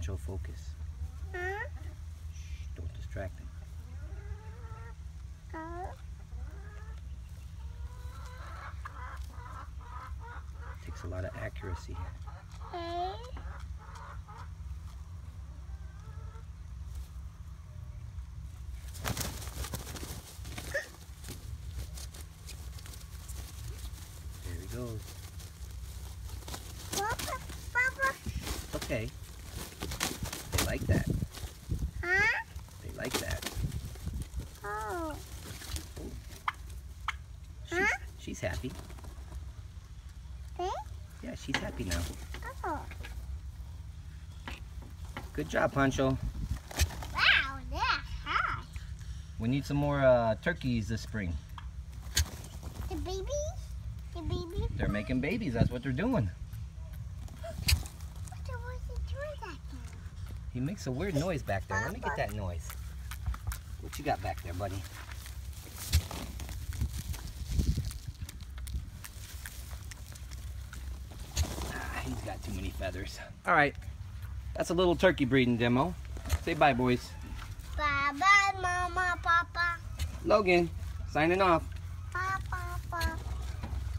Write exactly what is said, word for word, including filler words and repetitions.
Pancho, focus. Huh? Shh, don't distract him. Uh. Takes a lot of accuracy here. Hey. There he goes. Papa, Papa. Okay. They like that. Huh? They like that. Oh. She's, Huh? she's happy. Hey? Yeah, she's happy now. Oh. Good job, Pancho. Wow, that's hot. We need some more uh, turkeys this spring. The baby? The baby? They're making babies. That's what they're doing. What was it doing that thing? He makes a weird noise back there. Let me get that noise. What you got back there, buddy? Ah, he's got too many feathers. All right. That's a little turkey breeding demo. Say bye, boys. Bye-bye, Mama, Papa. Logan, signing off.